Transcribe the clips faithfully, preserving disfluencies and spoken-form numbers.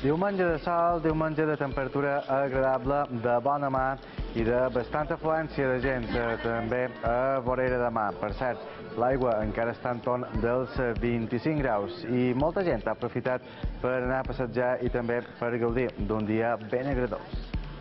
Diumenge de sol, diumenge de temperatura agradable, de bona mà i de bastanta afluència de gent, també a vorera de mar. Per cert, l'aigua encara està en torn dels vint-i-cinc graus i molta gent ha aprofitat per anar a passejar i també per gaudir d'un dia ben agradós.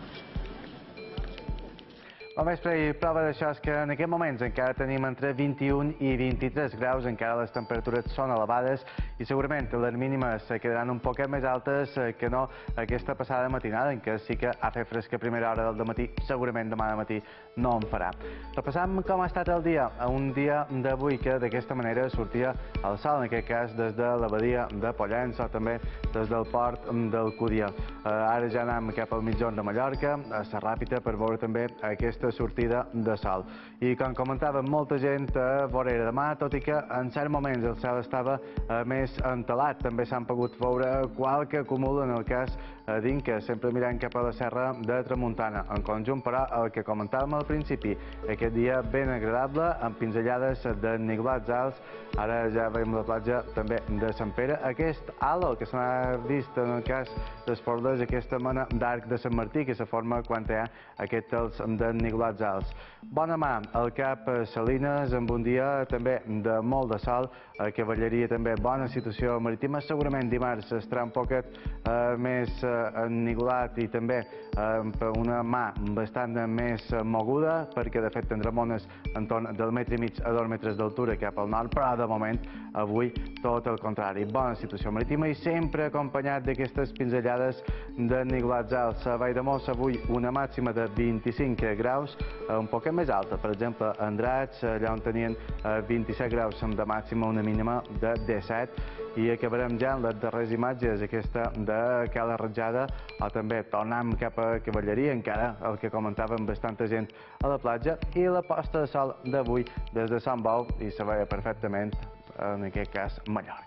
Bon vespre i prova d'això és que en aquests moments encara tenim entre vint-i-un i vint-i-tres graus, encara les temperatures són elevades i segurament les mínimes quedaran un poquet més altes que no aquesta passada matinada, en què sí que ha fet fresca a primera hora del matí, segurament demà de matí no en farà. Repassam com ha estat el dia, un dia d'avui que d'aquesta manera sortia el sol, en aquest cas des de la badia de Pollença o també des del port d'Alcúdia. Ara ja anem cap al mitjorn de Mallorca, a la Ràpita, per veure també aquesta sortida de sol. I com comentàvem, molta gent a vorera de mar, tot i que en certs moments el cel estava més entelat. També s'han pogut veure qualque acúmul en el cas d'Inca, sempre mirant cap a la serra de Tramuntana. En conjunt, però, el que comentàvem al principi, aquest dia ben agradable, amb pinzellades de niglats alts. Ara ja veiem la platja també de Sant Pere. Aquest halo que s'ha vist en el cas d'Esporles, aquesta mena d'arc de Sant Martí que se forma quan hi ha aquest tels de niglats alts. Bona mà al cap Salines, amb un dia també de molt de sol, que ballaria també bona situació marítima. Segurament dimarts estarà un poquet més ennigolat i també amb una mà bastant més moguda, perquè de fet tindrà ones entorn del metre i mig a dos metres d'altura cap al nord, però de moment avui tot el contrari. Bona situació marítima i sempre acompanyat d'aquestes pinzellades d'enniglats alts. A Valldemossa avui una màxima de vint-i-cinc graus, un poquet més alta. Per exemple, a Andratx, allà on tenien vint-i-set graus de màxima, una mínima de disset. I acabarem ja amb les darreres imatges, aquesta de Cala Ratjada, o també tornem cap a Cavalleria, encara el que comentàvem, bastanta gent a la platja, i la posta de sol d'avui des de Sant Bou, i se veia perfectament, en aquest cas, Mallorca.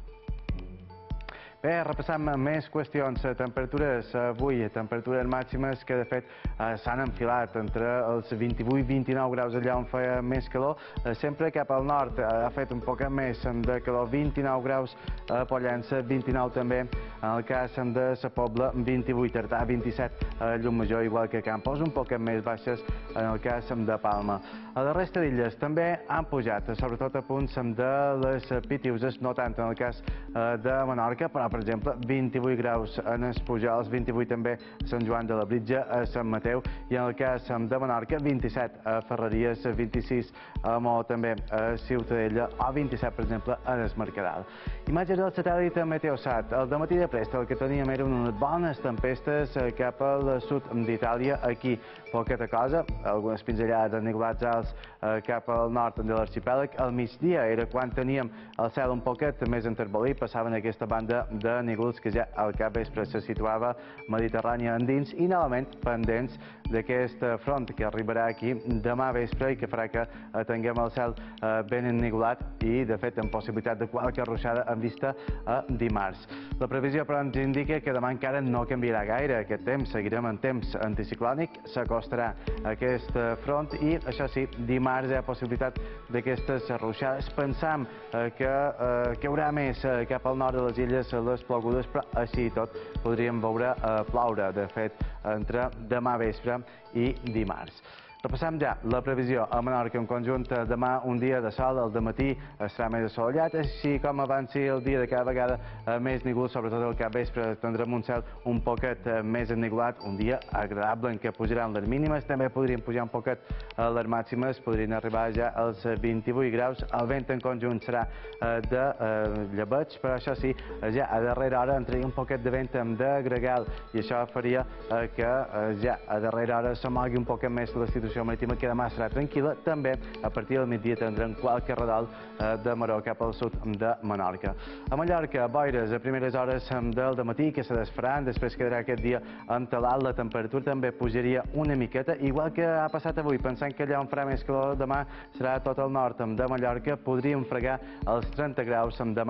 Bé, repassam més qüestions. Temperatures avui, temperatures màximes que de fet s'han enfilat entre els vint-i-vuit i vint-i-nou graus allà on feia més calor. Sempre cap al nord ha fet un poc més de calor, vint-i-nou graus a Pollença, vint-i-nou també en el cas de la Pobla, vint-i-vuit a Artà, vint-i-set a Llumajor, igual que a Campos, un poc més baixes en el cas de Palma. A la resta d'illes també han pujat, sobretot a punts de les Pitiuses, no tant en el cas de Menorca, però per exemple, vint-i-vuit graus en els Pujols, vint-i-vuit també a Sant Joan de la Britja, a Sant Mateu, i en el cas de Menorca, vint-i-set a Ferreries, vint-i-sis a Maó, també a Ciutadella, o vint-i-set, per exemple, a Es Mercadal. Imatges del satèl·lit Meteosat. El dematí de prest el que teníem eren unes bones tempestes cap al sud d'Itàlia, aquí poqueta cosa, algunes pinzellades de niglats alts cap al nord de l'arxipèlag. Al migdia era quan teníem el cel un poquet més enterbolit, passaven aquesta banda de nígols que ja al capvespre se situava Mediterrània endins i novament pendents d'aquest front que arribarà aquí demà vespre i que farà que tinguem el cel ben ennigolat i, de fet, amb possibilitat de qualque ruixada en vista a dimarts. La previsió, però, ens indica que demà encara no canviarà gaire aquest temps, seguirem en temps anticiclònic, s'acostarà aquest front i, això sí, dimarts hi ha possibilitat d'aquestes ruixades. Pensam que caurà més cap al nord de les illes les plogudes, però així i tot podríem veure ploure, de fet, entre demà vespre i dimarts. Repassam ja la previsió a Menorca en conjunt. Demà un dia de sol, al dematí estarà més assolellat, així com avanci el dia de cada vegada més nígols, sobretot al capvespre tindrem un cel un poquet més ennigolat, un dia agradable en què pujaran les mínimes, també podrien pujar un poquet les màximes, podrien arribar ja als vint-i-vuit graus. El vent en conjunt serà de llebeig, però això sí, ja a darrera hora entraria un poquet de vent de gregal i això faria que ja a darrera hora s'amogui un poquet més la situació marítima, que demà serà tranquil·la. També a partir del migdia tindrem qualque redol de maró cap al sud de Menorca. A Mallorca, boires a primeres hores del dematí que se desfaran, després quedarà aquest dia entelat, la temperatura també pujaria una miqueta, igual que ha passat avui, pensant que allà on farà més calor demà serà tot el nord de Mallorca, podríem fregar els trenta graus demà,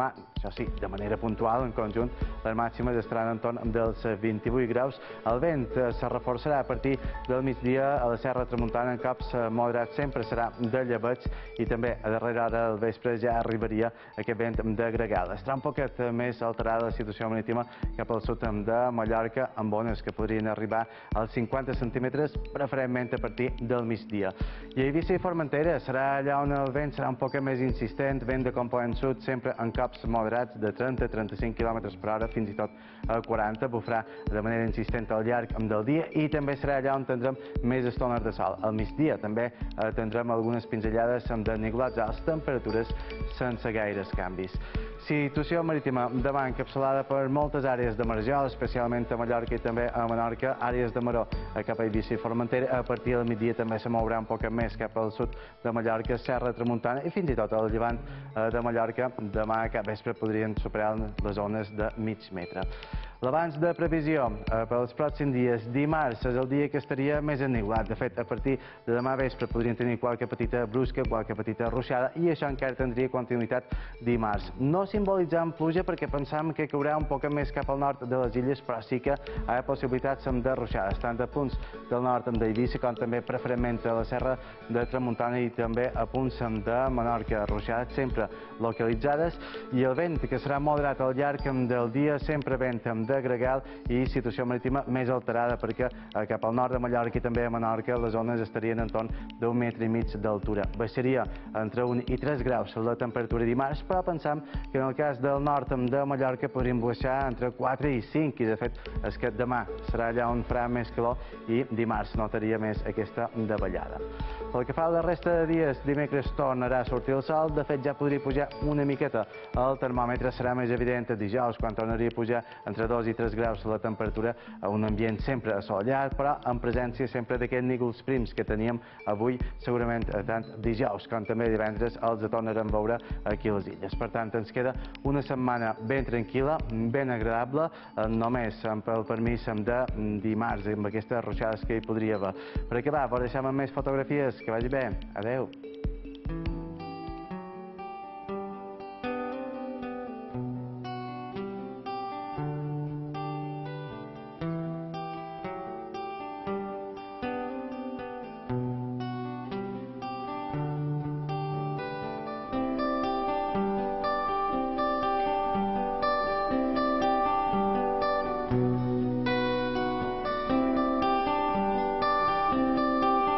Això sí, de manera puntual, en conjunt, les màximes estaran entorn dels vint-i-vuit graus. El vent se reforçarà a partir del migdia a la Serra Tramuntana en cops moderats, sempre serà de llebeig i també a darrera hora del vespre ja arribaria aquest vent de gregal. Estarà un poquet més alterada la situació marítima cap al sud de Mallorca, amb ones que podrien arribar als cinquanta centímetres, preferentment a partir del migdia. I a Eivissa i Formentera serà allà on el vent serà un poc més insistent, vent de component sud, sempre en cops moderats de trenta a trenta-cinc quilòmetres per hora, fins i tot a quaranta, bufarà de manera insistent al llarg del dia i també serà allà on tindrem més estones de sol. Al migdia també tindrem algunes pinzellades de niblats alts, temperatures sense gaires canvis. Situació marítima demà encapçalada per moltes àrees de marjol, especialment a Mallorca i també a Menorca, àrees de maró cap a Eivissa i Formentera. A partir del migdia també se mourà un poc més cap al sud de Mallorca, Serra Tramuntana i fins i tot al llevant de Mallorca. Demà cap vespre podrien superar les zones de mig metre. L'abans de previsió pels pròxims dies, dimarts és el dia que estaria més enniulat. De fet, a partir de demà vespre podrien tenir qualque petita brusca, qualque petita ruixada i això encara tindria continuïtat dimarts. No simbolitzant pluja perquè pensam que caurà un poc més cap al nord de les illes, però sí que hi ha possibilitats de ruixades, tant a punts del nord d'Eivissa com també preferentment a la Serra de Tramuntana i també a punts de Menorca. Ruixades sempre localitzades i el vent que serà moderat al llarg del dia, sempre vent de gregal i situació marítima més alterada perquè cap al nord de Mallorca i també a Menorca les ones estarien entorn d'un metre i mig d'altura. Baixaria entre un i tres graus la temperatura dimarts, però pensam que en el cas del nord de Mallorca podríem baixar entre quatre i cinc i de fet és que demà serà allà on farà més calor i dimarts notaria més aquesta davallada. Pel que fa a la resta de dies, dimecres tornarà a sortir el sol, de fet ja podria pujar una miqueta el termòmetre, serà més evident dijous quan tornaria a pujar entre dos i tres graus la temperatura a un ambient sempre assolellat, però en presència sempre d'aquests nígols prims que teníem avui, segurament tant dijous com també divendres els tornarem a veure aquí a les illes. Per tant, ens queda una setmana ben tranquil·la, ben agradable, només amb el permís de dimarts, amb aquestes ruixades que hi podria haver. Per acabar, per deixar amb més fotografies, que vagi bé. Adeu.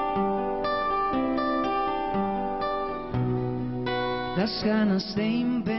Las ganas de inventar